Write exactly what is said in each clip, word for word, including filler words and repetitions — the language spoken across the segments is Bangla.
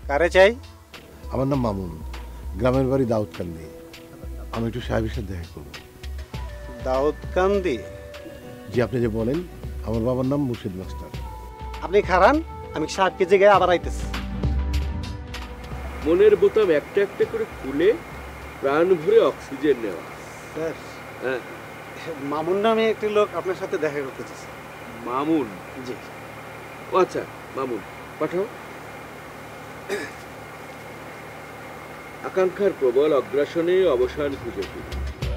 কারে চাই? আমার নাম মামুন, গ্রামের বাড়ি দাউদকান্দি। আমি একটু সাহেবের সাথে দেখা করব। দাউদকান্দি? জি, আপনি যে বলেন আমার বাবার নাম মুর্শিদ মাস্টার। আপনি খারান, আমি সাহেবকে জায়গায় আবার আইতেছি। মনের বোতাম একটা একটা করে খুলে প্রাণ ভরে অক্সিজেন নেওয়া। স্যার, হ্যাঁ, মামুন নামে একটি লোক আপনার সাথে দেখা করতে চাচ্ছে। মামুন? জি। ও আচ্ছা, মামুন পাঠাও। আকাঙ্ক্ষার প্রবল অগ্রাসনে অবসান খুঁজে ফিরি।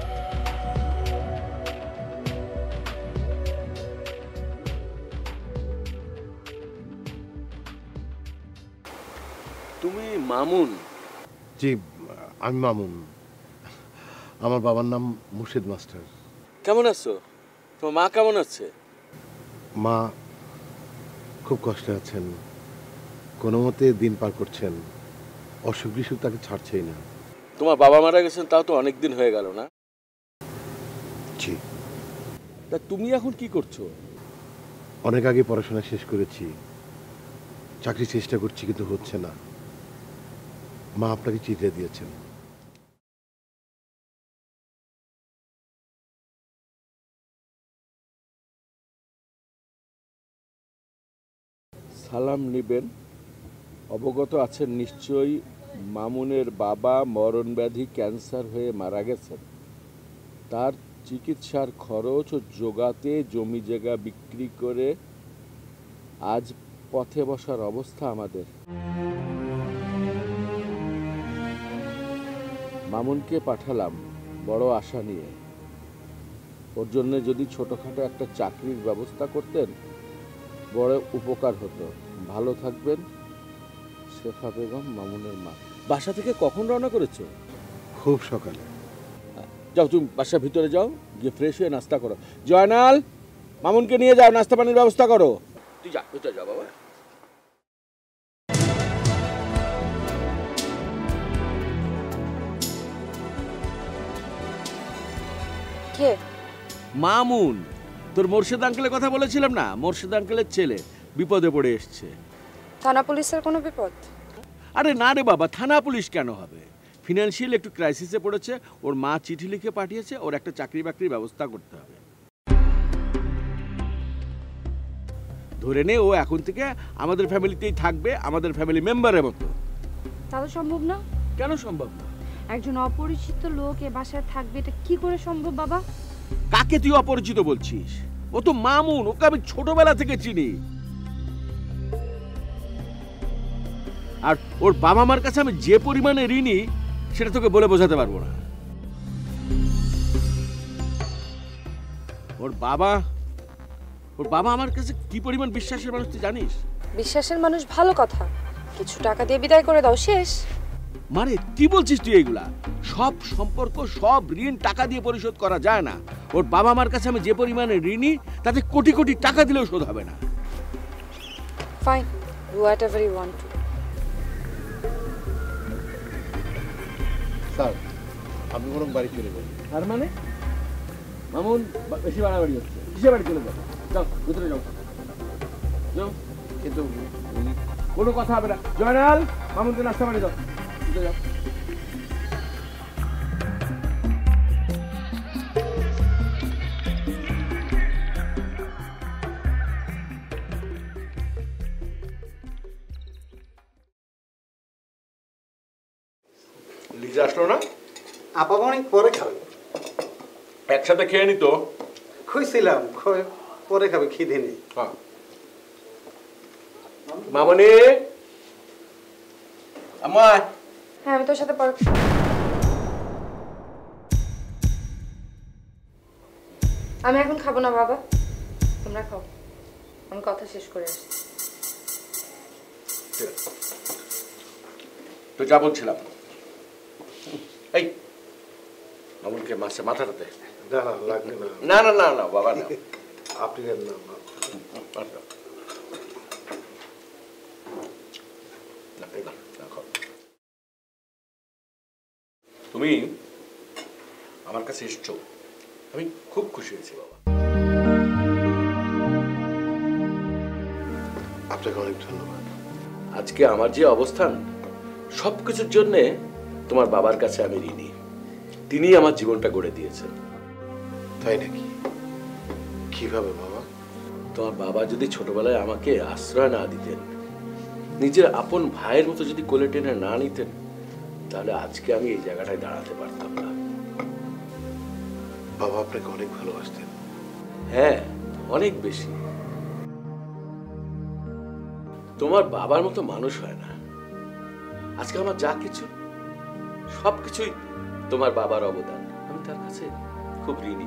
তুমি মামুন? জি, আমি মামুন। আমার বাবার নাম মুর্শিদ মাস্টার। কেমন আছো? তোমার মা কেমন আছে? মা খুব কষ্টে আছেন, কোনো মতে দিন পার করছেন। অসুখ বিসুখ তাকে ছাড়ছেই না। তোমার বাবা মারা গেছেন তাও তো অনেক দিন হয়ে গেল না? জি। তা তুমি এখন কি করছো? অনেক আগে পড়াশোনা শেষ করেছি, চাকরি চেষ্টা করছি কিন্তু হচ্ছে না। মা আপনাকে চিঠি দিয়েছেন। সালাম নিবেন। অবগত আছেন নিশ্চয়ই মামুনের বাবা মরণব্যাধি ক্যান্সার হয়ে মারা গেছেন। তার চিকিৎসার খরচ ও জোগাতে জমি জায়গা বিক্রি করে আজ পথে বসার অবস্থা আমাদের। মামুনকে পাঠালাম বড় আশা নিয়ে। ওর জন্য যদি ছোটখাটো একটা চাকরির ব্যবস্থা করতেন বড় উপকার হতো। ভালো থাকবেন। শেফা বেগম, মামুনের মা। বাসা থেকে কখন রওনা করেছো? খুব সকালে। যাও, তুমি বাসার ভিতরে যাও, গিয়ে ফ্রেশ হয়ে নাস্তা করো। জয়নাল, মামুনকে নিয়ে যাও, নাস্তা পানির ব্যবস্থা করো। তুই যা, ভিতরে যা বাবা। কে? মামুন। তোর মোর্শেদ আঙ্কেলের কথা বলেছিলাম না, মোর্শেদ আঙ্কেলের ছেলে বিপদে পড়ে এসছে। থানা পুলিশের কোনো বিপদ? আরে না রে বাবা, থানা পুলিশ কেন হবে? ফিনান্সিয়াল একটু ক্রাইসিসে পড়েছে, ওর মা চিঠি লিখে পাঠিয়েছে, ওর একটা চাকরি বাকরির ব্যবস্থা করতে হবে। ধরে নে ও এখন থেকে আমাদের ফ্যামিলিতেই থাকবে, আমাদের ফ্যামিলি মেম্বারের মতো। তা তো সম্ভব না। কেন সম্ভব না? একজন অপরিচিত লোক এ বাসায় থাকবে, এটা কি করে সম্ভব বাবা? কাকে তুই অপরিচিত বলছিস? ও তো মামুন, ওকে আমি ছোটবেলা থেকে চিনি। আর ওর বাবা মার কাছে আমি যে পরিমাণে ঋণী সেটা তোকে বলে বোঝাতে পারবো না। ওর বাবা ওর বাবা আমার কাছে কি পরিমাণ বিশ্বাসের মানুষ তুই জানিস? বিশ্বাসের মানুষ ভালো কথা, কিছু টাকা দিয়ে বিদায় করে দাও, শেষ। মানে কি বলছিস তুই এগুলা? সব সম্পর্ক, সব ঋণ টাকা দিয়ে পরিশোধ করা যায় না। ওর বাবা মার কাছে আমি যে পরিমাণে ঋণী তাতে কোটি কোটি টাকা দিলেও শোধ হবে না। Fine, do whatever you want to. Sir, আপনি বরং বাড়ি চলে যান। আর মানে মামুন বেশি বাড়াবাড়ি হচ্ছে। কিসে বাড়ি চলে যাও? যাও, ভিতরে যাও, যাও। কিন্তু কোনো কথা হবে না। জয়নাল, মামুনকে নাস্তা বাড়ি দাও, ভিতরে যাও। লিজা আসলো না? আপা অনেক পরে খাবে। একসাথে খেয়ে নিত। খুঁজছিলাম, পরে খাবে, খিদে নেই। মামনি, আম্মা। হ্যাঁ, আমি তোর সাথে পরে। আমি এখন খাবো না বাবা, তোমরা খাও, আমি কথা শেষ করে আসছি। তো যা বলছিলাম, এই মামুনকে মাছে মাথাটাতে। না না, লাগবে না। না না না না বাবা, না। আপনি দেন না। তুমি আমার কাছে এসছো, আমি খুব খুশি হয়েছি বাবা। আপনাকে অনেক ধন্যবাদ। আজকে আমার যে অবস্থান সব কিছুর জন্যে তোমার বাবার কাছে আমি ঋণী। তিনি আমার জীবনটা গড়ে দিয়েছেন। তাই নাকি? কিভাবে বাবা? তোমার বাবা যদি ছোটবেলায় আমাকে আশ্রয় না দিতেন, নিজের আপন ভাইয়ের মতো যদি কোলে টেনে না নিতেন, তাহলে আজকে আমি এই জায়গাটায় দাঁড়াতে পারতাম না। বাবা আপনাকে অনেক ভালোবাসতেন। হ্যাঁ, অনেক বেশি। তোমার বাবার মতো মানুষ হয় না। আজকে আমার যা কিছু, সবকিছুই তোমার বাবার অবদান। আমি তার কাছে খুব ঋণী।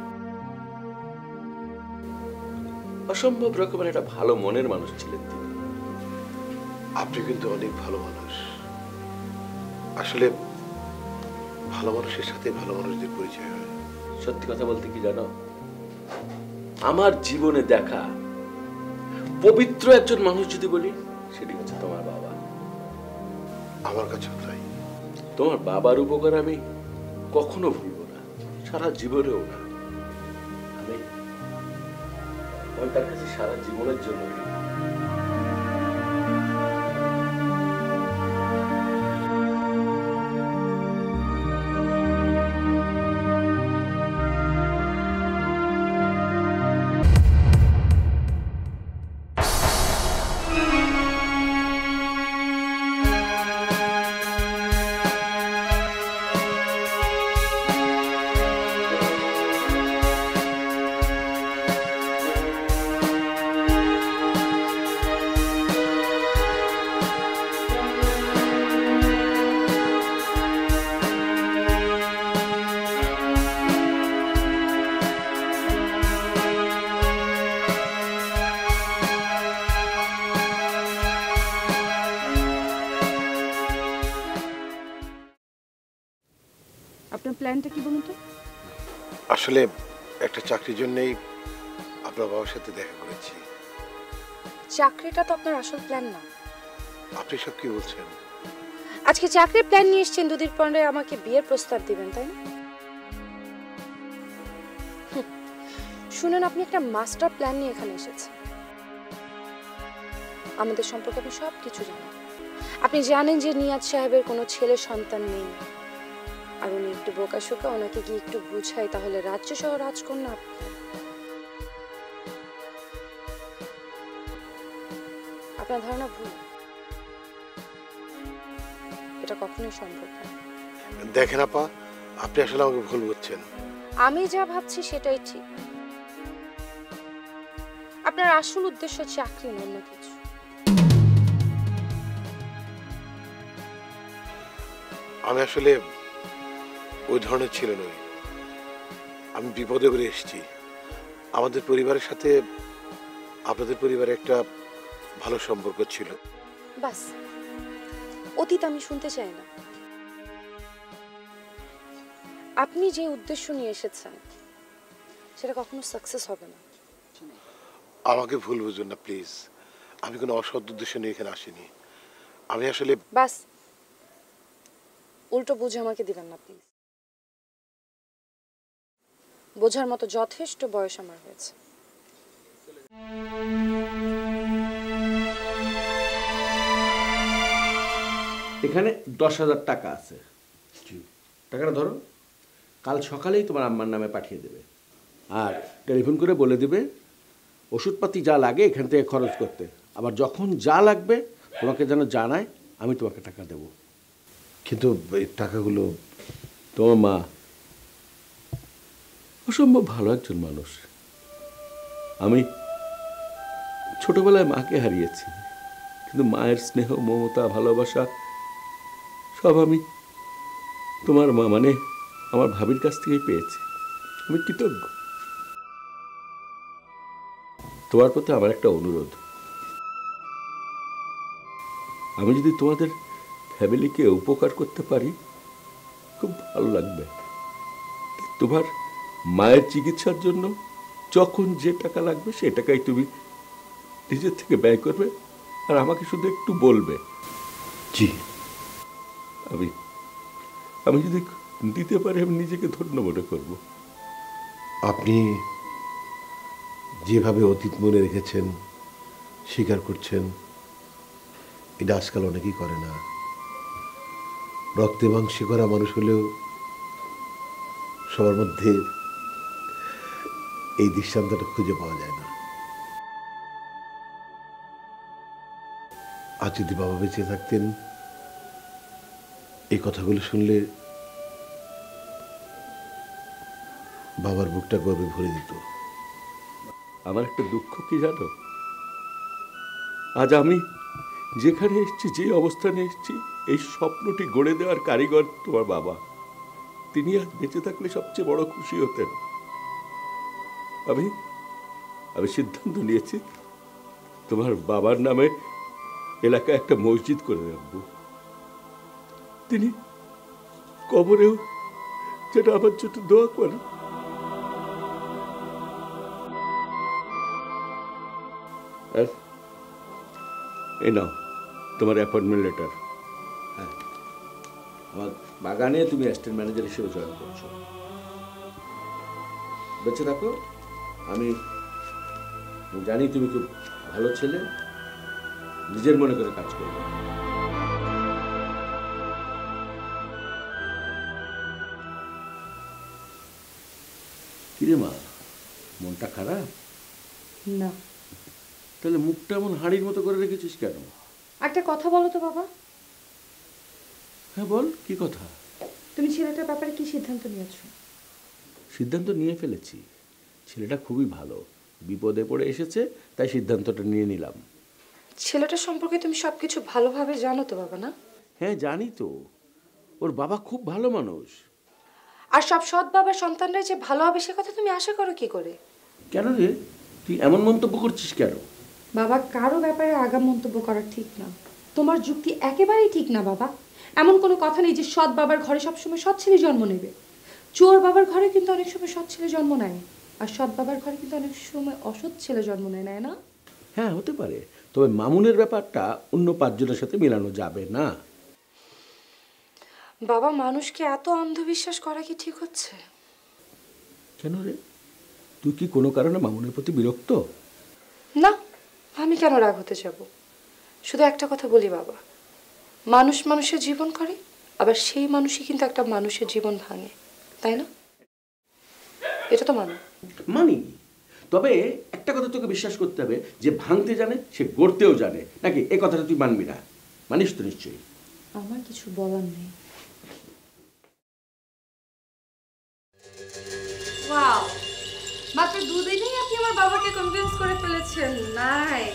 অসম্ভব রকমের একটা ভালো মনের মানুষ ছিলেন তিনি। আপনি কিন্তু অনেক ভালো মানুষ। আসলে ভালো মানুষের সাথে ভালো মানুষদের পরিচয় হয়। সত্যি কথা বলতে কি জানো, আমার জীবনে দেখা পবিত্র একজন মানুষ যদি বলি, সেটি হচ্ছে তোমার বাবা। আমার কাছেও তাই। তোমার বাবার উপকার আমি কখনো ভুলবো না, সারা জীবনেও না। আমি আমি তার কাছে সারা জীবনের জন্য ঋণী। আপনার প্ল্যানটা কি বলুন তো? আসলে একটা চাকরির জন্যই আপনার বাবার সাথে দেখা করেছি। চাকরিটা তো আপনার আসল প্ল্যান না। আপনি সব কি বলছেন? আজকে চাকরির প্ল্যান নিয়ে এসেছেন, দুদিন পরে আমাকে বিয়ের প্রস্তাব দিবেন, তাই না? হুম, শুনেন, আপনি একটা মাস্টার প্ল্যান নিয়ে এখানে এসেছেন। আমাদের সম্পর্কে আপনি সব কিছু জানেন। আপনি জানেন যে নিয়াজ সাহেবের কোনো ছেলে সন্তান নেই, আর উনি একটু বোকাশোকা, ওনাকে গিয়ে একটু বুঝাই তাহলে রাজ্য সহ রাজকন্যা। আপনার ধারণা ভুল, এটা কখনোই সম্ভব না। দেখেন আপা, আপনি আসলে আমাকে ভুল বুঝছেন। আমি যা ভাবছি সেটাই ঠিক। আপনার আসল উদ্দেশ্য চাকরি না, অন্য কিছু। আমি আসলে ওই ধরনের ছিল নই। আমি বিপদে করে এসেছি। আমাদের পরিবারের সাথে আপনাদের পরিবারে একটা ভালো সম্পর্ক ছিল। বাস, অতীত আমি শুনতে চাই না। আপনি যে উদ্দেশ্য নিয়ে এসেছেন সেটা কখনো সাকসেস হবে না। আমাকে ভুল বুঝবেন না প্লিজ। আমি কোনো অসৎ উদ্দেশ্য নিয়ে এখানে আসিনি। আমি আসলে বাস, উল্টো বুঝে আমাকে দিবেন না প্লিজ। বোঝার মতো যথেষ্ট বয়স আমার হয়েছে। এখানে দশ হাজার টাকা আছে, টাকাটা ধরো। কাল সকালেই তোমার আম্মার নামে পাঠিয়ে দেবে, আর টেলিফোন করে বলে দেবে ওষুধপাতি যা লাগে এখান থেকে খরচ করতে। আবার যখন যা লাগবে তোমাকে যেন জানায়, আমি তোমাকে টাকা দেব। কিন্তু এই টাকাগুলো তোমার মা অসম্ভব ভালো একজন মানুষ। আমি ছোটবেলায় মাকে হারিয়েছি, কিন্তু মায়ের স্নেহ, মমতা, ভালোবাসা সব আমি তোমার মা মানে আমার ভাবির কাছ থেকেই পেয়েছি। আমি কৃতজ্ঞ। তোমার প্রতি আমার একটা অনুরোধ, আমি যদি তোমাদের ফ্যামিলিকে উপকার করতে পারি খুব ভালো লাগবে। তোমার মায়ের চিকিৎসার জন্য যখন যে টাকা লাগবে সেই টাকাই তুমি নিজের থেকে ব্যয় করবে, আর আমাকে শুধু একটু বলবে। জি, আমি আমি যদি দিতে পারি আমি নিজেকে ধন্য মনে করব। আপনি যেভাবে অতীত মনে রেখেছেন, স্বীকার করছেন, এটা আজকাল অনেকেই করে না। রক্তে মাংসে করা মানুষ হলেও সবার মধ্যে এই দৃষ্টান্তটা খুঁজে পাওয়া যায় না। আজ যদি বাবা বেঁচে থাকতেন, এই কথাগুলো শুনলে বাবার বুকটা গর্বে ভরে দিত। আমার একটা দুঃখ কি জানো, আজ আমি যেখানে এসেছি, যে অবস্থানে এসেছি, এই স্বপ্নটি গড়ে দেওয়ার কারিগর তোমার বাবা। তিনি আজ বেঁচে থাকলে সবচেয়ে বড় খুশি হতেন। আমি আমি সিদ্ধান্ত নিয়েছি তোমার বাবার নামে এলাকায় একটা মসজিদ করে রাখবো। তিনি কবরেও যেটা আমার জন্য দোয়া করেন। এই নাও তোমার অ্যাপয়েন্টমেন্ট লেটার। হ্যাঁ, আমার বাগানে তুমি অ্যাসিস্ট্যান্ট ম্যানেজার হিসেবে জয়েন করছো। বেঁচে থাকো। আমি জানি তুমি খুব ভালো ছেলে, নিজের মনে করে কাজ করবে। কিরে মা, মনটা খারাপ? না। তাহলে মুখটা এমন হাঁড়ির মতো করে রেখেছিস কেন? একটা কথা বলো তো বাবা। হ্যাঁ বল, কি কথা? তুমি ছেলেটার ব্যাপারে কি সিদ্ধান্ত নিয়েছো? সিদ্ধান্ত নিয়ে ফেলেছি। ছেলেটা খুবই ভালো, বিপদে পড়ে এসেছে, তাই সিদ্ধান্তটা নিয়ে নিলাম। ছেলেটা সম্পর্কে তুমি সবকিছু ভালোভাবে জানো তো বাবা, না? হ্যাঁ জানি তো, ওর বাবা খুব ভালো মানুষ। আর সব সৎ বাবার সন্তানরা যে ভালো হবে সে কথা তুমি আশা করো কি করে? কেন রে, তুই এমন মন্তব্য করছিস কেন? বাবা, কারো ব্যাপারে আগাম মন্তব্য করা ঠিক না। তোমার যুক্তি একেবারেই ঠিক না বাবা। এমন কোনো কথা নেই যে সৎ বাবার ঘরে সবসময় সৎ ছেলে জন্ম নেবে। চোর বাবার ঘরে কিন্তু অনেক সময় সৎ ছেলে জন্ম নেয়, আর সৎ বাবার ঘরে কিন্তু অনেক সময় অসৎ ছেলে জন্ম নেয়, নেয় না? হ্যাঁ হতে পারে, তবে মামুনের ব্যাপারটা অন্য পাঁচজনের সাথে মেলানো যাবে না। বাবা, মানুষকে এত অন্ধবিশ্বাস করা কি ঠিক হচ্ছে? কেন রে, তুই কি কোনো কারণে মামুনের প্রতি বিরক্ত? না, আমি কেন রাগ হতে যাব? শুধু একটা কথা বলি বাবা, মানুষ মানুষের জীবন করে, আবার সেই মানুষই কিন্তু একটা মানুষের জীবন ভাঙে, তাই না? এটা তো মানো। মানি, তবে একটা কথা তোকে বিশ্বাস করতে হবে, যে ভাঙতে জানে সে গড়তেও জানে, নাকি এ কথাটা তুই মানবি না? মানিস তো নিশ্চয়ই? আমার কিছু বলার নেই। ওয়াও, মাত্র দুদিনেই আপনি আমার বাবাকে কনভিন্স করে ফেলেছেন। নাইস।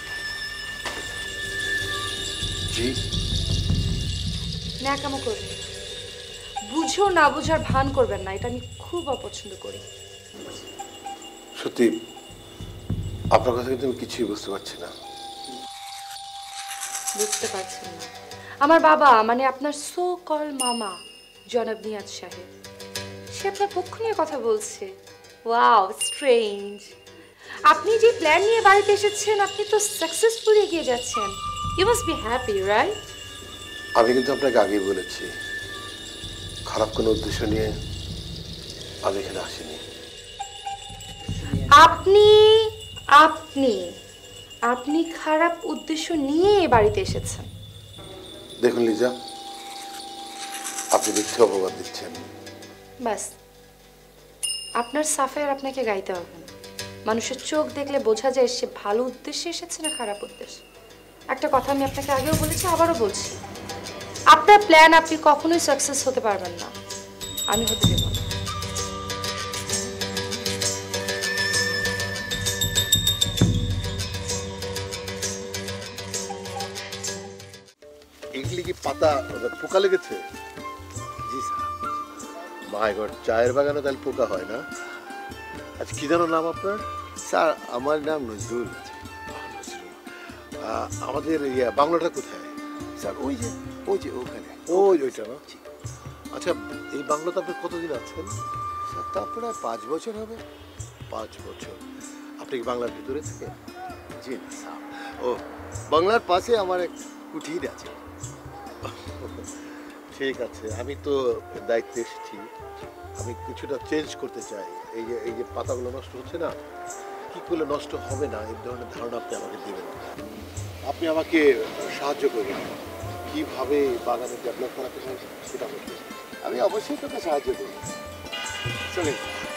জি, ন্যাকামো করবেন, বুঝো না বুঝার ভান করবেন না, এটা আমি খুব অপছন্দ করি। সত্যি আপনার কথা কিন্তু আমি কিছুই বুঝতে পারছি না। বুঝতে পারছেন না? আমার বাবা মানে আপনার সো কল মামা জনাব নিয়াজ সাহেব, সে আপনার পক্ষ নিয়ে কথা বলছে। Wow, strange. আপনি যে প্ল্যান নিয়ে বাড়িতে এসেছেন, আপনি তো সাকসেসফুলি এগিয়ে যাচ্ছেন। You must be happy, right? আমি কিন্তু আপনাকে আগেই বলেছি, খারাপ কোনো উদ্দেশ্য নিয়ে আমি এখানে আসিনি। আপনি আপনি আপনি খারাপ উদ্দেশ্য নিয়ে এ বাড়িতে এসেছেন। দেখুন লিজা, আপনি মিথ্যে অপবাদ দিচ্ছেন। বাস, আপনার সাফায়ার আপনাকে গাইতে হবে না। মানুষের চোখ দেখলে বোঝা যায় সে ভালো উদ্দেশ্যে এসেছে না খারাপ উদ্দেশ্যে। একটা কথা আমি আপনাকে আগেও বলেছি, আবারও বলছি, আপনার প্ল্যান আপনি কখনোই সাকসেস হতে পারবেন না, আমি হতে দেব না। এগুলি কি পাতা পোকা লেগেছে? জি স্যার। মাই গড, চায়ের বাগানে তাহলে পোকা হয় না? আচ্ছা, কি যেন নাম আপনার? স্যার, আমার নাম নজরুল। আহ, আমাদের ইয়া বাংলাটা কোথায়? স্যার, ওই যে ওই যে ওখানে। ওই ওইটা না? আচ্ছা, এই বাংলাতে আপনি কতদিন আছেন? স্যার, তা প্রায় পাঁচ বছর হবে। পাঁচ বছর। আপনি কি বাংলার ভিতরে থাকেন? জি না স্যার, ও বাংলার পাশে আমার এক কুঠির আছে। ঠিক আছে, আমি তো দায়িত্বে এসেছি, আমি কিছুটা চেঞ্জ করতে চাই। এই যে এই যে পাতাগুলো নষ্ট হচ্ছে না, কি করলে নষ্ট হবে না এই ধরনের ধারণা আপনি আমাকে দেবেন। আপনি আমাকে সাহায্য করবেন। কিভাবে বাগানে ডেভেলপ করাতে হয় সেটা বলতে। আমি অবশ্যই তোকে সাহায্য করব। চলে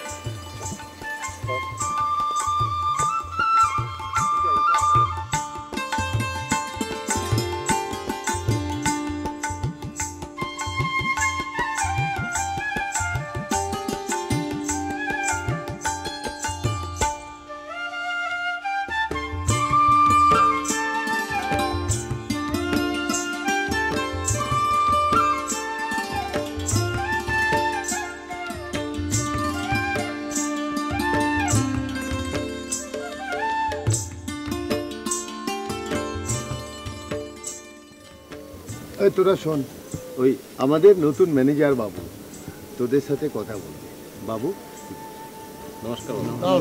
তোরা শোন, ওই আমাদের নতুন ম্যানেজার বাবু তোদের সাথে কথা বলবে। বাবু নমস্কার।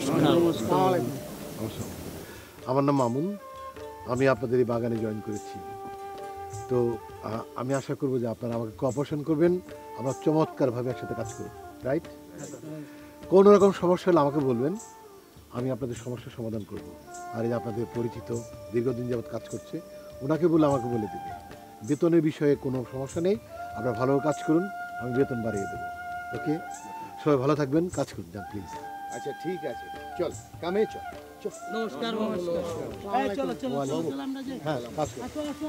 আমার নাম মামুন, আমি আপনাদের এই বাগানে জয়েন করেছি। তো আমি আশা করব যে আপনারা আমাকে কোঅপারেশন করবেন, আমরা চমৎকারভাবে একসাথে কাজ করব, রাইট? কোনো রকম সমস্যা হলে আমাকে বলবেন, আমি আপনাদের সমস্যার সমাধান করব। আর এই আপনাদের পরিচিত দীর্ঘদিন যাবৎ কাজ করছে, ওনাকে বলে আমাকে বলে দেবে। বেতনের বিষয়ে কোনো সমস্যা নেই, আপনারা ভালো কাজ করুন, আমি বেতন বাড়িয়ে দেবো। ওকে, সবাই ভালো থাকবেন, কাজ করুন যান প্লিজ। আচ্ছা ঠিক আছে, চল কামে চল। নমস্কার চলো চলো হ্যাঁ, কাজ করুন।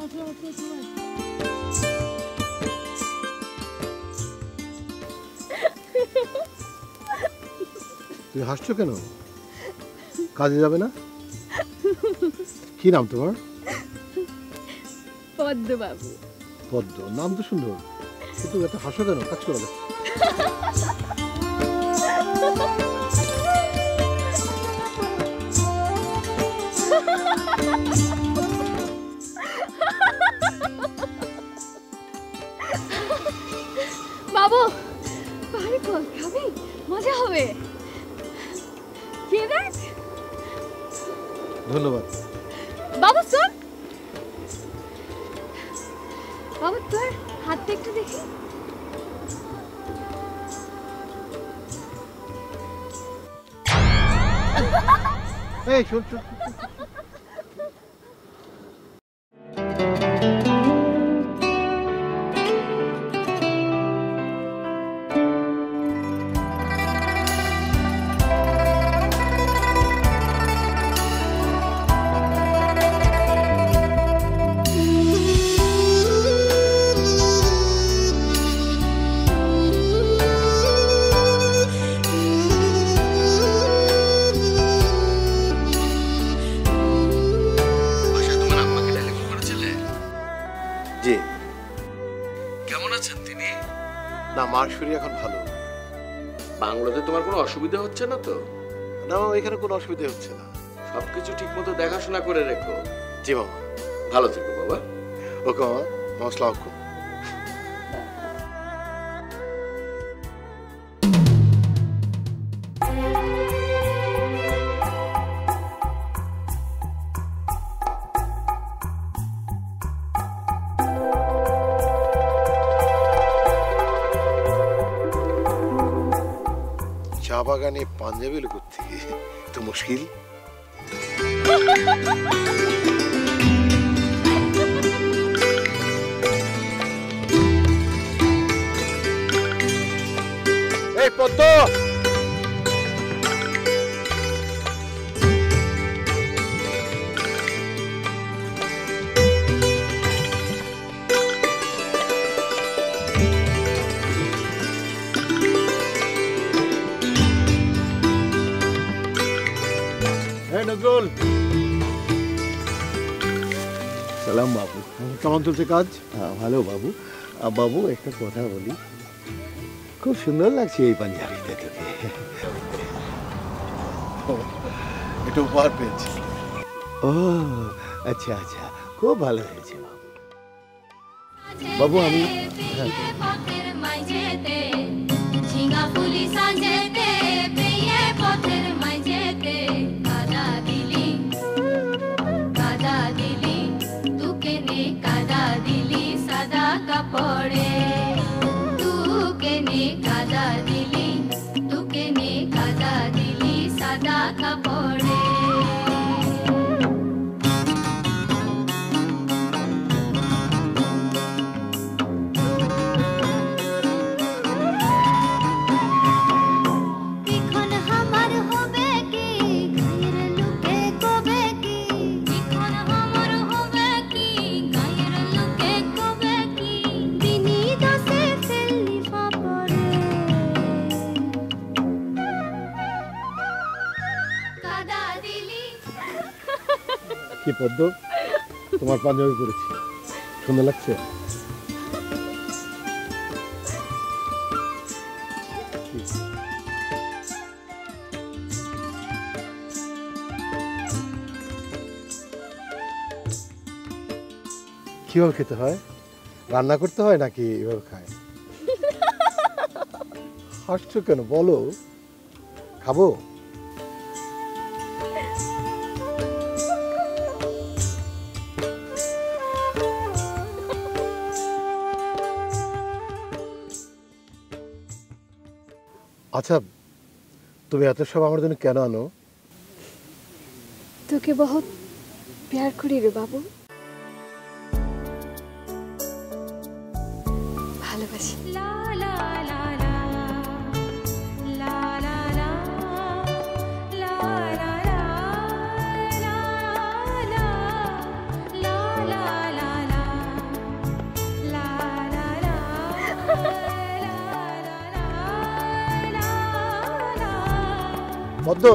তুমি হাসছো কেন? কাজে যাবে না? কি নাম তোমার? পদ্ম বাবু। পদ্ম নাম তো সুন্দর, কিন্তু এত হাসো কেন? কাজ করো। বাবু পাহাড়ি ফল খাবি, মজা হবে। কে দেখ? ধন্যবাদ। বাবু শোন, বাবু তোর হাতটা একটু দেখি। এই শোন শোন, না মার শরীর এখন ভালো। বাংলাতে তোমার কোনো অসুবিধা হচ্ছে না তো? না, এখানে কোনো অসুবিধা হচ্ছে না। সবকিছু ঠিক মতো দেখাশোনা করে রেখো। জি মামা। ভালো থেকো বাবা। ওকে মামা, নমস্কার। চা বাগানে পাঞ্জাবি লোক থেকে তো মুশকিল। এই পদ্ম, নজরুল। সালাম বাবু। কেমন চলছে কাজ? ভালো বাবু। বাবু একটা কথা বলি, খুব সুন্দর লাগছে এই পাঞ্জাবিতে তোকে। এটা উপহার পেয়েছি। ও আচ্ছা আচ্ছা, খুব ভালো হয়েছে বাবু। বাবু আমি পড়ে তুকে নে কাদা দিলি, তুকে নে কাদা দিলি সাদা কাপড়ে। কি পদ্ম, তোমার পাঞ্জাবি পরেছি, সুন্দর লাগছে। কিভাবে খেতে হয়? রান্না করতে হয় নাকি এভাবে খায়? হাসছো কেন, বলো। খাবো? আচ্ছা, তুমি এত সব আমার জন্য কেন আনো? তোকে বহুত প্যার করি রে বাবু, ভালোবাসি। পদ্ম,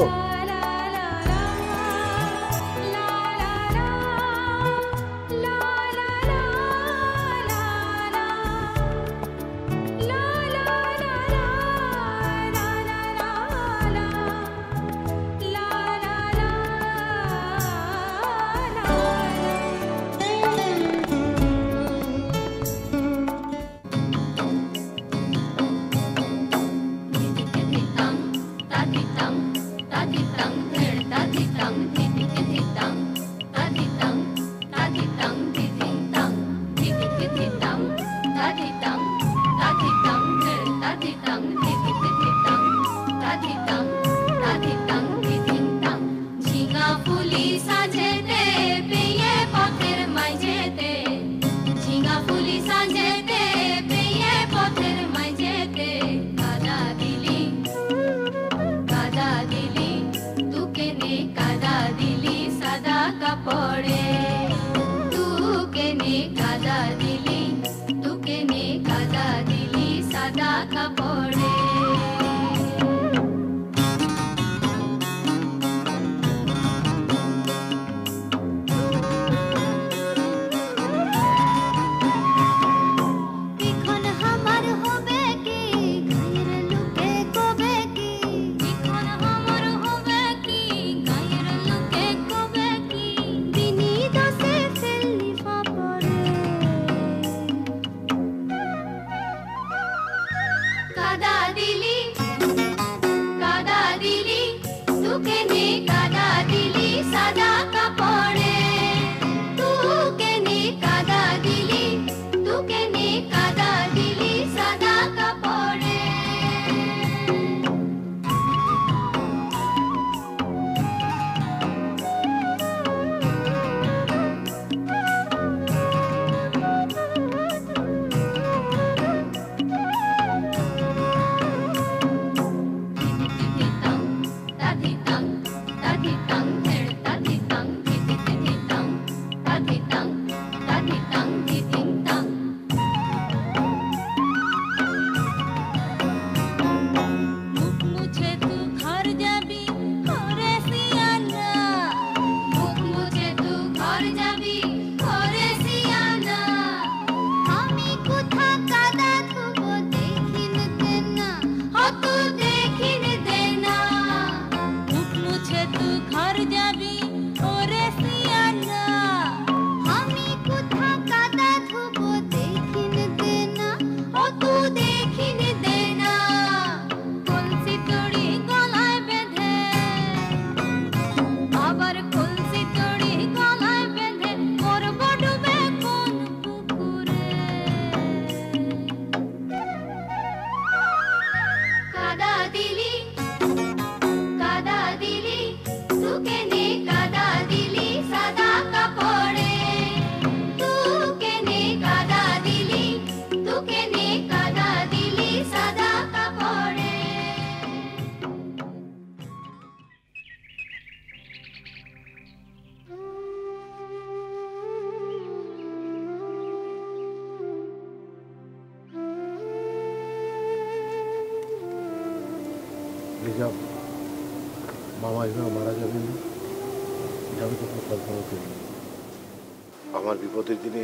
মামা এভাবে মারা যাবেন না। আমি তোকে কল্পনা করি। আমার বিপদের দিনে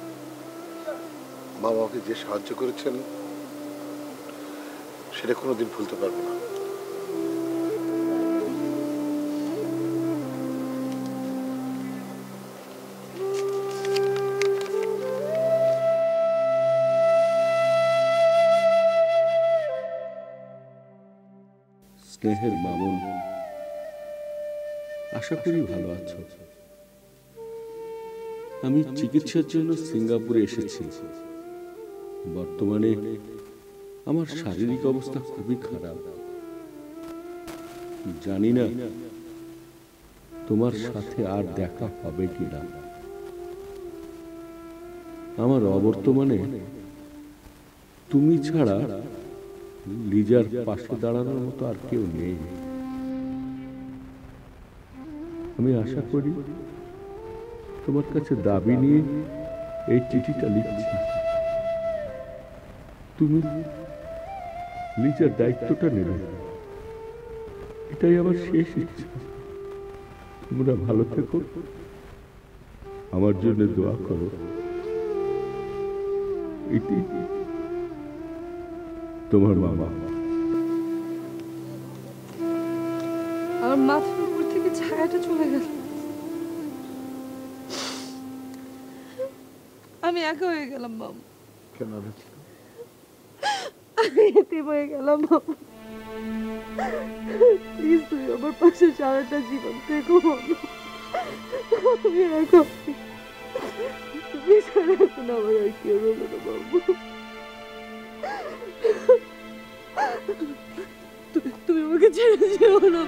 মা বাবাকে যে সাহায্য করেছেন সেটা কোনোদিন ভুলতে পারবো না। স্নেহের মামুন, আশা করি ভালো আছো। আমি চিকিৎসার জন্য সিঙ্গাপুরে এসেছি। বর্তমানে আমার শারীরিক অবস্থা খুবই খারাপ। জানি না তোমার সাথে আর দেখা হবে কিনা। আমার অবর্তমানে তুমি ছাড়া লিজার পাশে দাঁড়ানোর মতো আর কেউ নেই। আমি আশা করি তোমার কাছে দাবি নিয়ে এই চিঠিটা লিখছি। তুমি লিজার দায়িত্বটা নেবে, এটাই আমার শেষ ইচ্ছা। তোমরা ভালো থেকো, আমার জন্য দোয়া করো। এটি তোমার বাবা। আমার মাথার উপর থেকে ছায়াটা চলে গেল। আমি একা হয়ে গেলাম বাবা। কেন? আমি এতিম হয়ে গেলাম বাবা। প্লিজ তুই আমার পাশে সারাটা জীবন থেকো বাবা। আমি একা, তুমি ছাড়া এখন আমার আর কেউ রইল না বাবু। তুমি আমাকে ছেড়ে যেও না।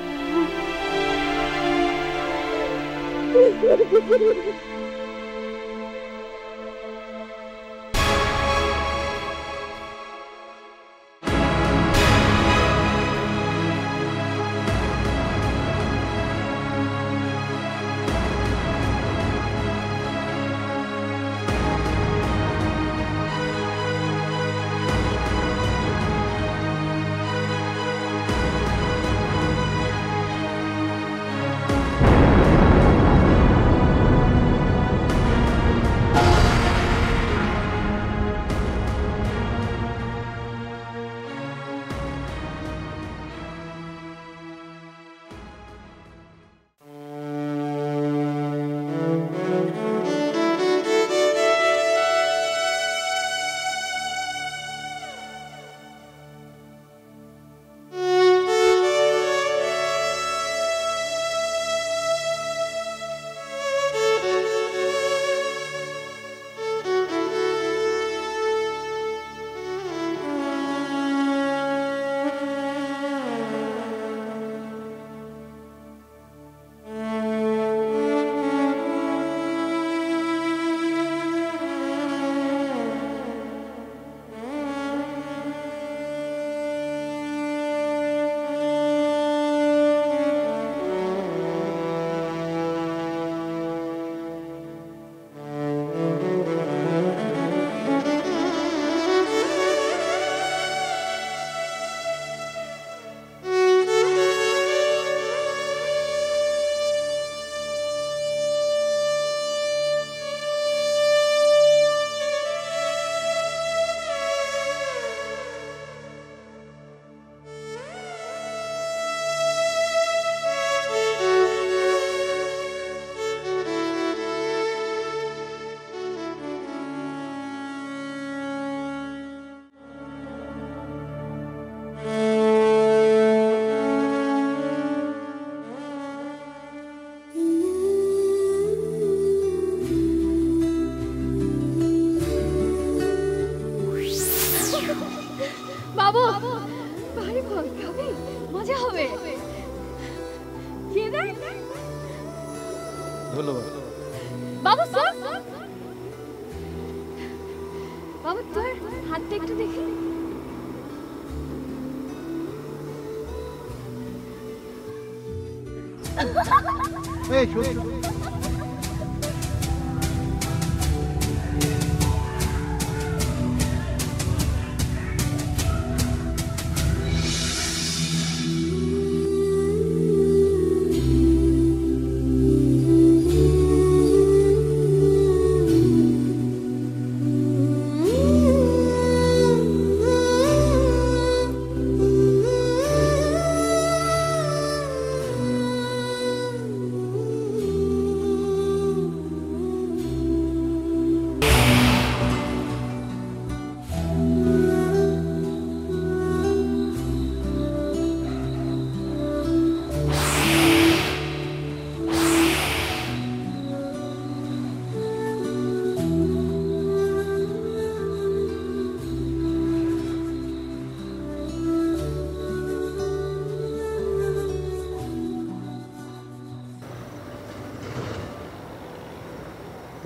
বাবু ভারী ফল খাবি, মজা হবে। ধন্যবাদ বাবু স্যার, বাবু তোর হাতটা একটু দেখি। এই শোন,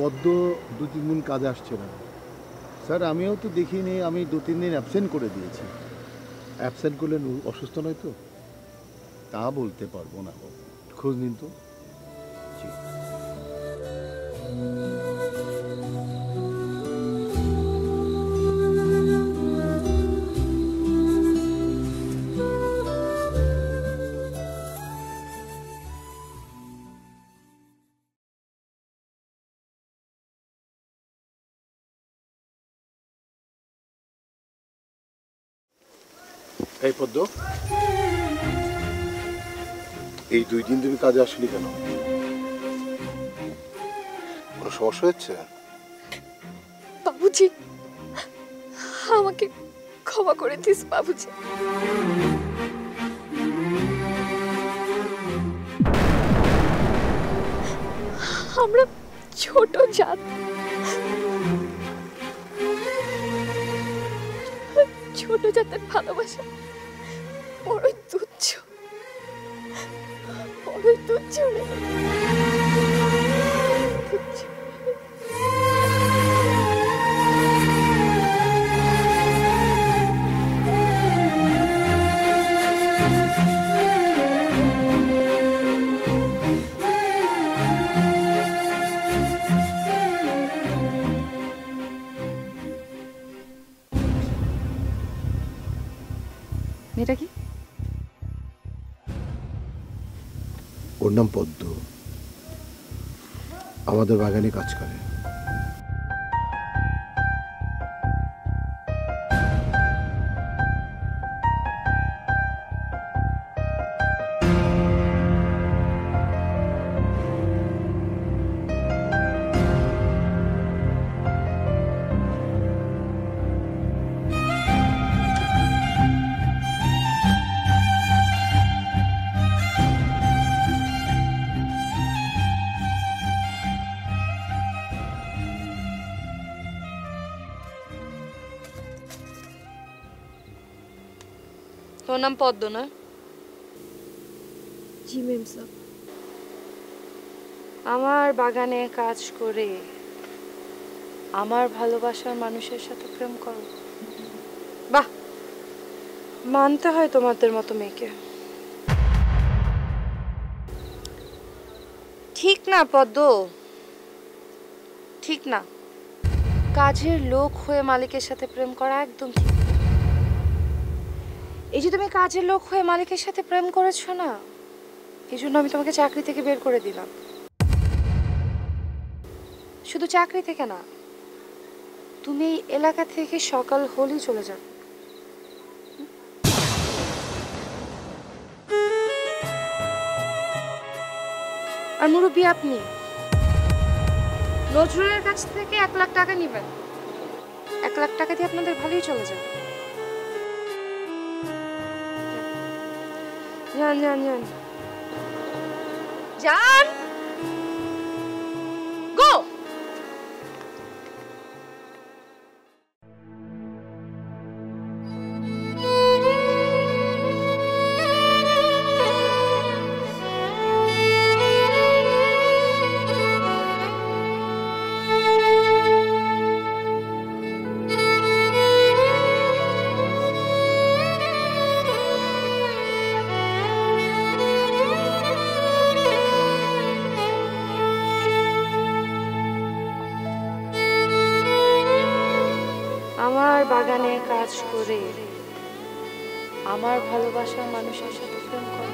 পদ্ম দু তিন দিন কাজে আসছে না। স্যার আমিও তো দেখিনি, আমি দু তিন দিন অ্যাবসেন্ট করে দিয়েছি। অ্যাবসেন্ট করলে অসুস্থ নয় তো? তা বলতে পারবো না, খোঁজ নিন তো। জি। এই পদ্ম, এই দুই দিন তুমি কাজে আসলি কেন? কোনো সমস্যা হচ্ছে? বাবুজি, আমাকে ক্ষমা করে দিস বাবুজি। আমরা ছোট জাত, ছোট জাতের ভালোবাসা বড়ই তুচ্ছ, বড়ই তুচ্ছ রে, তুচ্ছ। মেয়েটা কি? ওর নাম পদ্ম, আমাদের বাগানে কাজ করে। তোর নাম পদ্ম না? জি ম্যাম স্যার। আমার বাগানে কাজ করে আমার ভালোবাসার মানুষের সাথে প্রেম করো? বাহ, মানতে হয় তোমাদের মতো মেয়েকে। ঠিক না পদ্ম, ঠিক না। কাজের লোক হয়ে মালিকের সাথে প্রেম করা একদম ঠিক না। এই যে তুমি কাজের লোক হয়ে মালিকের সাথে প্রেম করেছো না, এই জন্য আমি তোমাকে চাকরি থেকে বের করে দিলাম। শুধু চাকরি থেকে না, তুমি এই এলাকা থেকে সকাল হলেই চলে যাবে। আর মুরব্বী আপনি নজরুলের কাছ থেকে এক লাখ টাকা নিবেন, এক লাখ টাকা দিয়ে আপনাদের ভালোই চলে যাবে। যান যান যান যান, গো। আমার বাগানে কাজ করে আমার ভালোবাসার মানুষের সাথে প্রেম করো।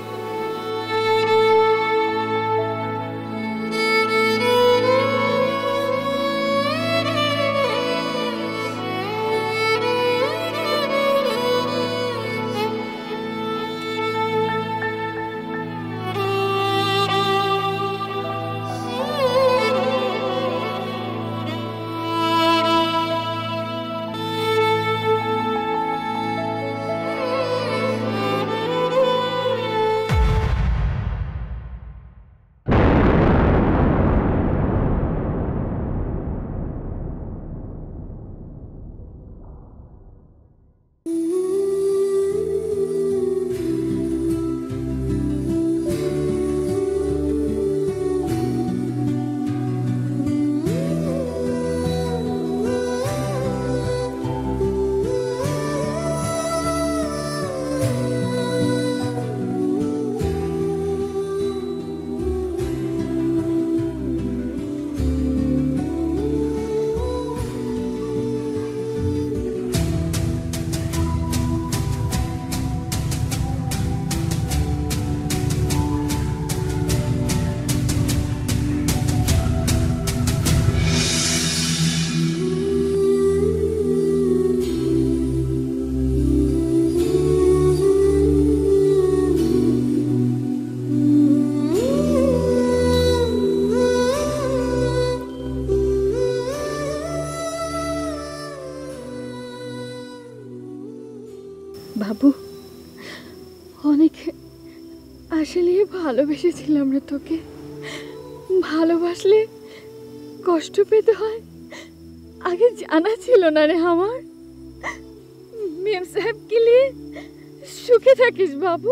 বাবু, অনেক আসলে ভালোবেসেছিলাম রে তোকে। ভালোবাসলে কষ্ট পেতে হয় আগে জানা ছিল না রে আমার। মেম সাহেবকে নিয়ে সুখে থাকিস বাবু।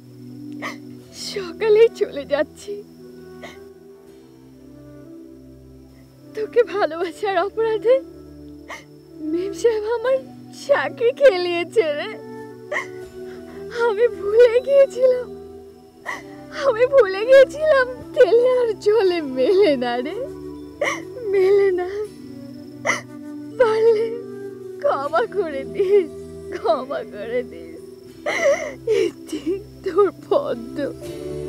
সকালেই চলে যাচ্ছি। তোকে ভালোবাসার অপরাধে মেম সাহেব আমার চাকরি খেলিয়েছে রে। আমি ভুলে গিয়েছিলাম আমি ভুলে গিয়েছিলাম তেলে আর জলে মেলে না রে, মেলে না। পারলে ক্ষমা করে দিস, ক্ষমা করে দিস। তোর পদ্ম।